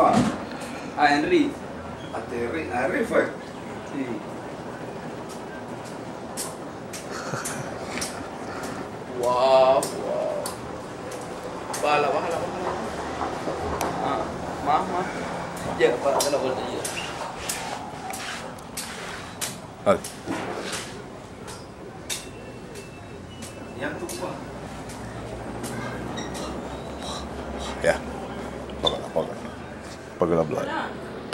siapa? Henry. Arif. Wow. Bahala. Maaf. Ya, Pak, kenapa dia? Hai. Yang tuh Pak. Ya. Pagod na.